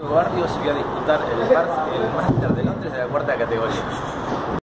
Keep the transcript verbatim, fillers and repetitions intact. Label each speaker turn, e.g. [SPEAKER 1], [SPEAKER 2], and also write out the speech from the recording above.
[SPEAKER 1] Barrios vio a disputar el, el Máster de Londres de la cuarta categoría.